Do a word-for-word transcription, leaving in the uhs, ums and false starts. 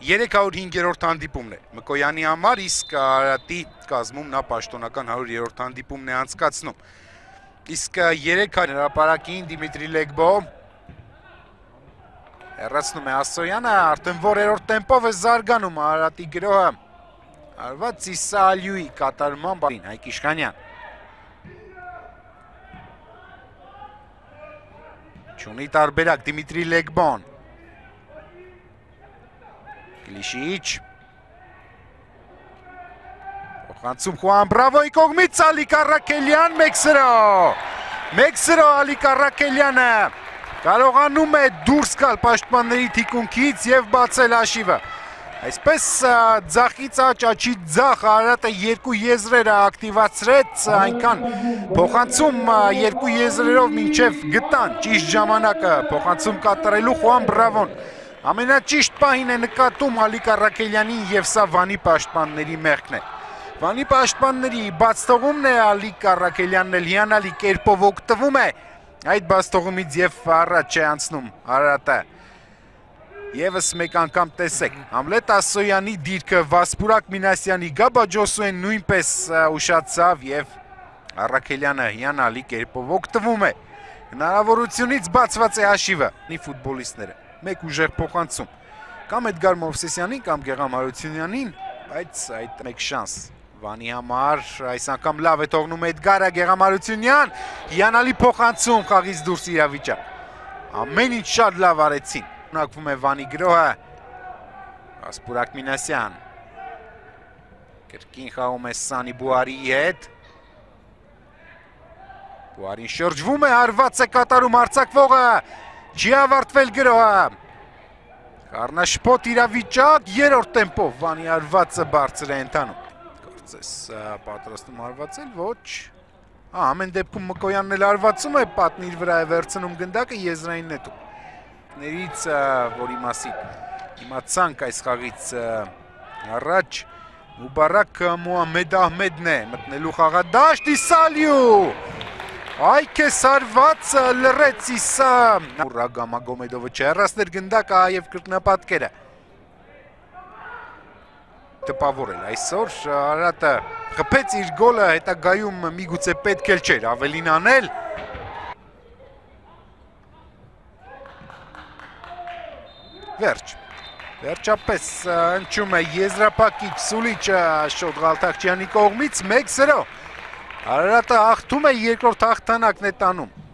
երեք հարյուր հինգերորդ հանդիպումն է Մկոյանի համար, իսկ Արարատի կազմում նա պաշտոնական հարյուրերորդ հանդիպումն է անցկացնում։ Իսկ երեք հրապարակին Դիմիտրի Լեգբո հեռացնում է Ասոյանը, արդեն որերորդ տեմպով է զարգանում Արարատի գրոհը։ Արված Իսա Ալյուի կատարման բանին Հայկ Իշխանյան։ Չունի տարբերակ Դիմիտրի Լեգբոն։ Գլիշիչ Փոխանցում Խուան Բրավոյի կողմից Ալիկ Առաքելյան մեկ զրո մեկ զրո Ալիկ Առաքելյանը կարողանում է դուրս գալ պաշտպանների թիկունքից եւ բացել հաշիվը։ Այսպես ձախից աջ աչի ձախ Արարատը երկու եզրերը ակտիվացրեց, այնքան փոխանցում երկու եզրերով մինչև գտան ճիշտ ժամանակը փոխանցում կատարելու Խուան Բրավոն ամենաճիշտ պահին է նկատում Ալիկ Առաքելյանին եւ սա Վանի պաշտպանների մեղքն է։ Վանի պաշտպանների բաց թողումն է Ալիկ Առաքելյանն էլ հիանալի կերպով օգտվում է այդ բաց թողումից եւ առաջ է անցնում Արարատը։ Եվս մեկ անգամ տեսեք Համլետ Ասոյանի դիրքը Վասպուրակ Մինասյանի Գաբա Ջոսուեն նույնպես ուշացավ եւ Առաքելյանը հիանալի կերպով օգտվում է հնարավորությունից բացված է հաշիվը նի ֆուտբոլիստները մեկ ուժեղ փոխանցում կամ Էդգար Մովսեսյանին կամ Գեղամ Հարությունյանին, բայց այդ մեկ շանս Վանի համար այս անգամ լավ է թողնում Էդգարը Գեղամ Հարությունյան, հիանալի փոխանցում խաղից դուրս իրավիճակ։ Ամեն ինչ շատ լավ արեցին։ Ունակվում է Վանի գրոհը։ Վասպուրակ Մինասյան։ Կրկին խաղում է Սանի Բուարիի հետ։ Բուարին շրջվում է, հարված է կատարում արձակվողը։ Չի ավարտվել գրոհը։ Խառնաշփոթ իրավիճակ, երրորդ տեմպով Վանի հարվածը բարձր է ընթանում։ Կարծես պատրաստում հարվածել, ոչ։ Ամեն դեպքում Մկոյանն էլ հարվածում է, պատնի իր վրա է վերցնում գնդակը եզրային նետում։ Ներից, որի մասին իմացանք այս խաղից առաջ Մուբարակ Մուհամեդ Ահմեդն է մտնելու խաղադաշտ Իսա Ալիու Այք է սարված լրեց Իսա Ռագա Մագոմեդովը չհեռացներ գնդակը և կրկնապատկերը տպավորել այսօր Արարատը խփեց իր գոլը հետագայում միգուցե պետք էլ չէր ավելին անել Վերջ, վերջապես ընչում է եզրապակիչ Սուլիչը Շոտ Ղալթախչյանի կողմից մեկ զրո Արարատը հաղթում է երկրորդ հաղթանակն է տանում